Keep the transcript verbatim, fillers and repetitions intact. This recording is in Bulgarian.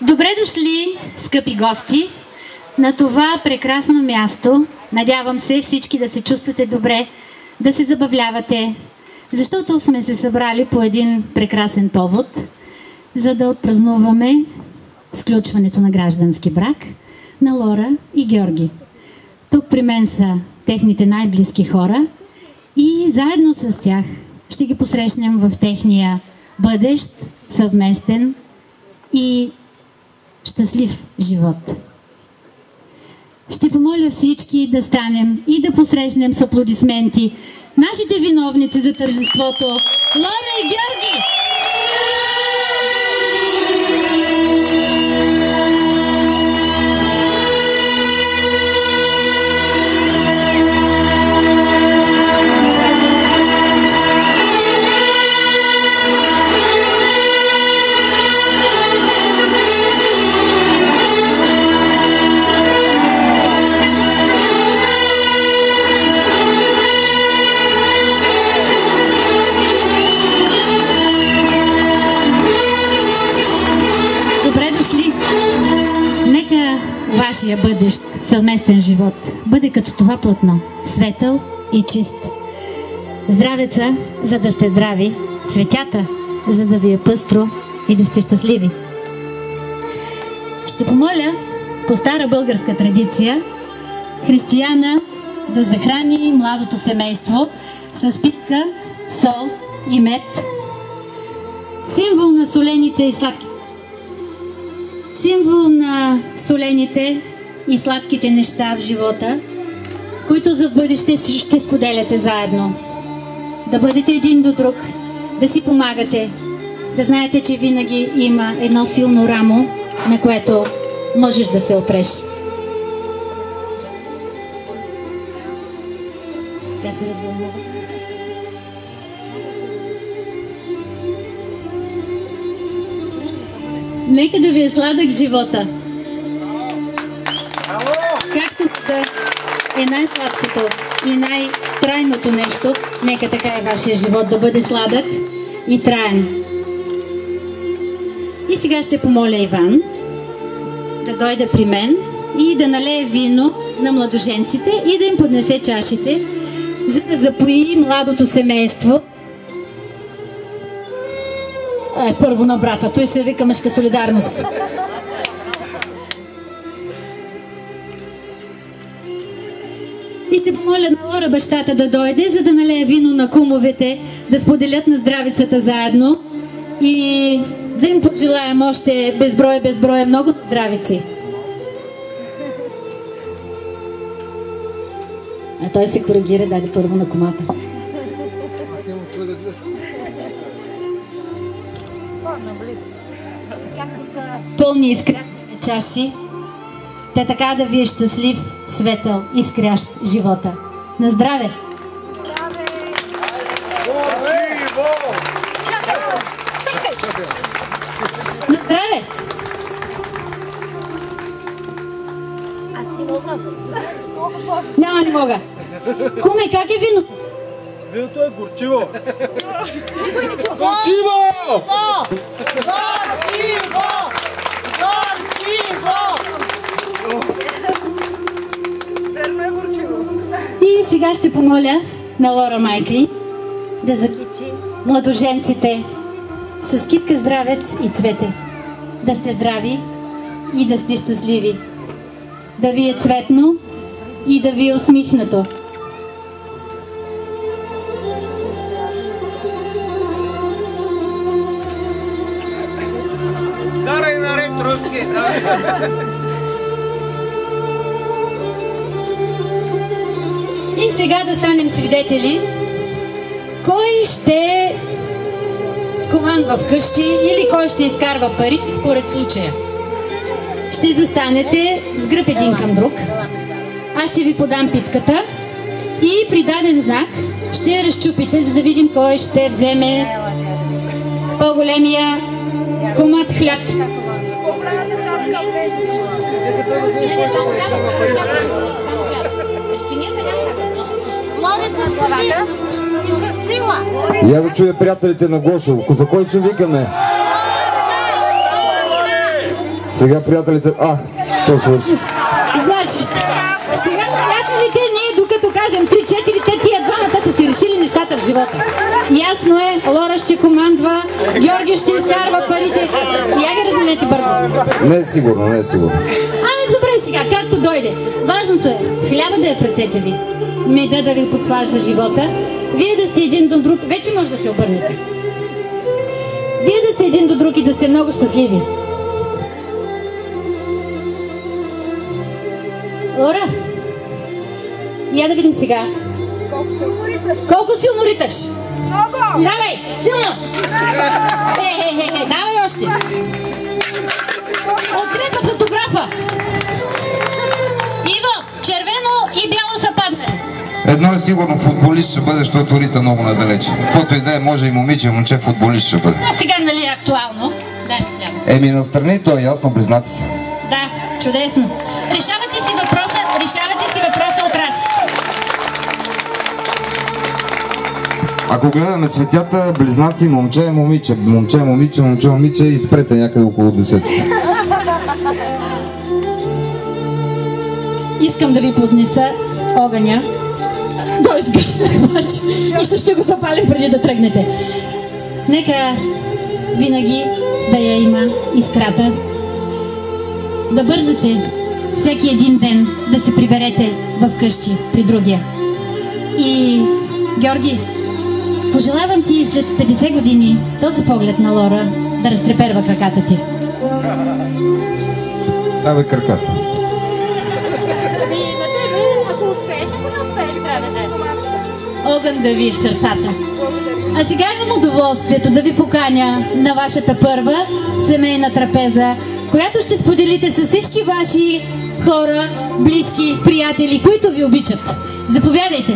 Добре дошли, скъпи гости, на това прекрасно място. Надявам се всички да се чувствате добре, да се забавлявате, защото сме се събрали по един прекрасен повод, за да отпразнуваме сключването на граждански брак на Лора и Георги. Тук при мен са техните най-близки хора и заедно с тях ще ги посрещнем в техния бъдещ, съвместен и щастлив живот. Ще помоля всички да станем и да посрещнем с аплодисменти нашите виновници за тържеството Лора и Георги! Вашия бъдещ съвместен живот бъде като това платно, светъл и чист. Здравеца, за да сте здрави, цветята, за да ви е пъстро и да сте щастливи. Ще помоля по стара българска традиция Християна да захрани младото семейство с питка, сол и мед, символ на солените и сладките Символ на солените и сладките неща в живота, които за бъдеще ще споделяте заедно. Да бъдете един до друг, да си помагате, да знаете, че винаги има едно силно рамо, на което можеш да се опреш. Тя се развълнува. Нека да ви е сладък живота. Както да е най-сладкото и най-трайното нещо, нека така е вашия живот да бъде сладък и траен. И сега ще помоля Иван да дойде при мен и да налее вино на младоженците и да им поднесе чашите, за да запои младото семейство. Е, първо на брата. Той се вика мъжка солидарност. И ще помоля на Лора бащата да дойде, за да налее вино на кумовете, да споделят на здравицата заедно и да им пожелаем още безброй, безброй, много здравици. А той се коригира, даде първо на кумата. Пълни изкрящите чаши, те така да ви е щастлив, светъл, изкрящ живота. На здраве! На здраве! Аз не мога. Няма не мога. Куме, как е виното? Виното е горчиво. Горчиво! Горчиво! Верно е горчиво. И сега ще помоля на Лора майка да закичи младоженците с китка здравец и цвете. Да сте здрави и да сте щастливи. Да ви е цветно и да ви е усмихнато. Дарай на реп руски, да. И сега да станем свидетели кой ще командва вкъщи или кой ще изкарва парите според случая. Ще застанете с гръб един към друг. Аз ще ви подам питката и при даден знак ще я разчупите, за да видим кой ще вземе по-големия комат хляб. Лори, подскочи! Ти със сила! Я да чуя приятелите на Гошо. За кой ще викаме? Сега приятелите... А, то свърши. Значи, сега приятелите ние, докато кажем три-четири, те тия двамата са си решили нещата в живота. Ясно е, Лора ще командва, Георги ще изкарва парите. Я ги разменете бързо. Не е сигурно, не е сигурно. Ами добре сега, както дойде. Важното е хляба да е в ръцете ви, меда да ви подслажда живота, вие да сте един до друг, вече може да се обърнете. Вие да сте един до друг и да сте много щастливи. Лора, я да видим сега. Колко силно риташ? Колко силно риташ? Много! Давай, силно! Е, е, е, е, давай още! Отрепа фотографа! Иво, червено и бяло са паднали. Едно е сигурно, футболист ще бъде, защото рита много надалече. Каквото и да е, може и момиче, момче, футболист ще бъде. А сега нали е актуално? Дай ми хляба. Еми настрани, то е ясно, близнаци са. Да, чудесно. Решавате си въпроса, решавате си въпроса от раз. Ако гледаме цветята, близнаци, момче, момиче, момче, момиче, момче, момиче и спрете някъде около десет. Искам да ви поднеса огъня. Той изгасне обаче. Нищо ще го запалим преди да тръгнете. Нека винаги да я има искрата. Да бързате всеки един ден да се приберете в къщи при другия. И, Георги, пожелавам ти след петдесет години този поглед на Лора да разтреперва краката ти. Абе, краката. Ами на тебе, ако успееш, ако не успееш, трябва да е. Огън да ви в сърцата. А сега имам удоволствието да ви поканя на вашата първа семейна трапеза, която ще споделите с всички ваши хора, близки, приятели, които ви обичат. Заповядайте!